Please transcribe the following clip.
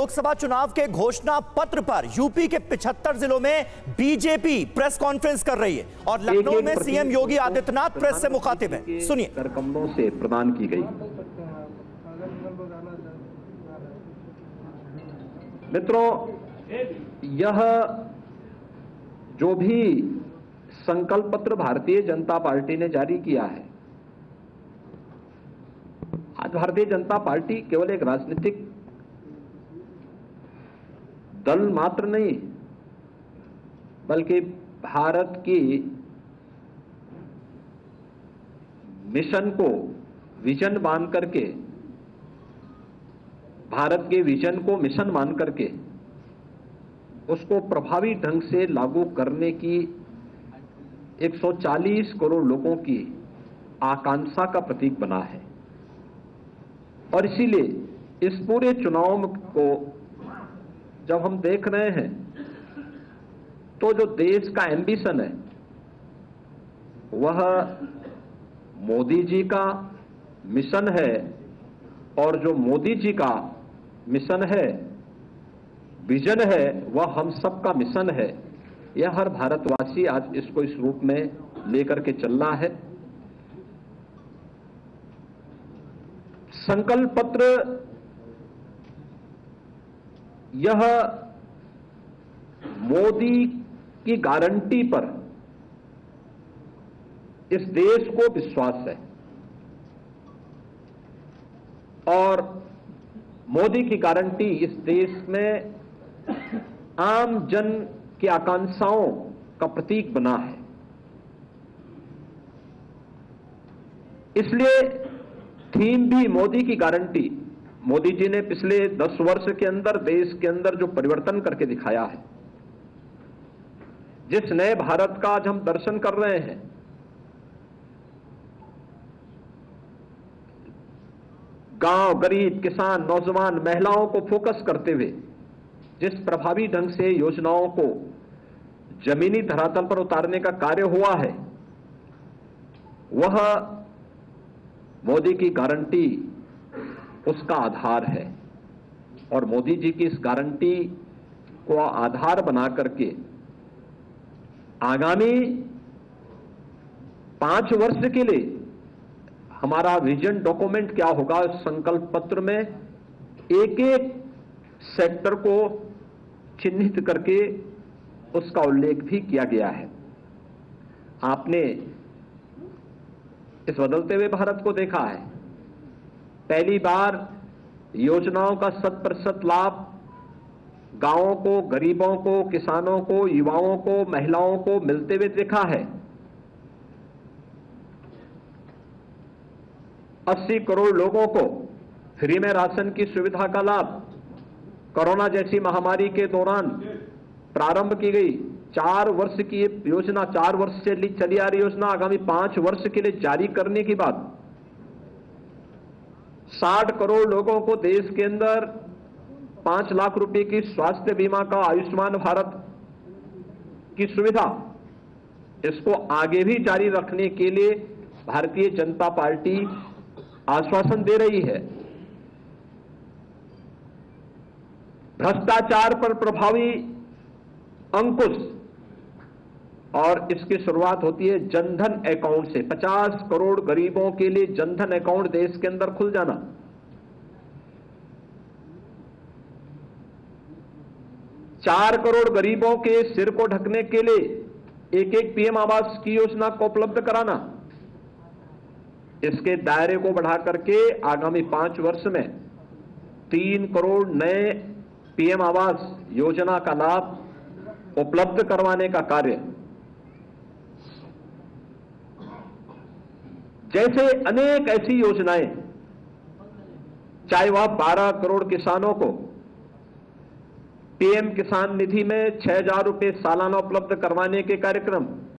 लोकसभा चुनाव के घोषणा पत्र पर यूपी के 75 जिलों में बीजेपी प्रेस कॉन्फ्रेंस कर रही है और लखनऊ में सीएम योगी आदित्यनाथ प्रेस से मुखातिब है। सुनिए। करकमलों से प्रदान की गई। मित्रों, यह जो भी संकल्प पत्र भारतीय जनता पार्टी ने जारी किया है, आज भारतीय जनता पार्टी केवल एक राजनीतिक दल मात्र नहीं, बल्कि भारत की मिशन को विजन मान करके, भारत के विजन को मिशन मान करके उसको प्रभावी ढंग से लागू करने की 140 करोड़ लोगों की आकांक्षा का प्रतीक बना है। और इसीलिए इस पूरे चुनाव को जब हम देख रहे हैं तो जो देश का एम्बिशन है वह मोदी जी का मिशन है, और जो मोदी जी का मिशन है, विजन है, वह हम सबका मिशन है। यह हर भारतवासी आज इसको इस रूप में लेकर के चलना है। संकल्प पत्र यह मोदी की गारंटी पर इस देश को विश्वास है, और मोदी की गारंटी इस देश में आम जन की आकांक्षाओं का प्रतीक बना है। इसलिए थीम भी मोदी की गारंटी। मोदी जी ने पिछले 10 वर्ष के अंदर देश के अंदर जो परिवर्तन करके दिखाया है, जिस नए भारत का आज हम दर्शन कर रहे हैं, गांव, गरीब, किसान, नौजवान, महिलाओं को फोकस करते हुए जिस प्रभावी ढंग से योजनाओं को जमीनी धरातल पर उतारने का कार्य हुआ है, वह मोदी की गारंटी उसका आधार है। और मोदी जी की इस गारंटी को आधार बना करके आगामी 5 वर्ष के लिए हमारा विजन डॉक्यूमेंट क्या होगा, संकल्प पत्र में एक एक सेक्टर को चिन्हित करके उसका उल्लेख भी किया गया है। आपने इस बदलते हुए भारत को देखा है, पहली बार योजनाओं का 100% लाभ गांवों को, गरीबों को, किसानों को, युवाओं को, महिलाओं को मिलते हुए देखा है। 80 करोड़ लोगों को फ्री में राशन की सुविधा का लाभ कोरोना जैसी महामारी के दौरान प्रारंभ की गई। 4 वर्ष की ये योजना, 4 वर्ष से चली आ रही योजना आगामी 5 वर्ष के लिए जारी करने के बाद 60 करोड़ लोगों को देश के अंदर 5 लाख रुपए की स्वास्थ्य बीमा का, आयुष्मान भारत की सुविधा, इसको आगे भी जारी रखने के लिए भारतीय जनता पार्टी आश्वासन दे रही है। भ्रष्टाचार पर प्रभावी अंकुश, और इसकी शुरुआत होती है जनधन अकाउंट से। 50 करोड़ गरीबों के लिए जनधन अकाउंट देश के अंदर खुल जाना। चार करोड़ गरीबों के सिर को ढकने के लिए एक पीएम आवास की योजना को उपलब्ध कराना। इसके दायरे को बढ़ा करके आगामी 5 वर्ष में 3 करोड़ नए पीएम आवास योजना का लाभ उपलब्ध करवाने का कार्य, जैसे अनेक ऐसी योजनाएं, चाहे वह 12 करोड़ किसानों को पीएम किसान निधि में 6,000 रुपए सालाना उपलब्ध करवाने के कार्यक्रम,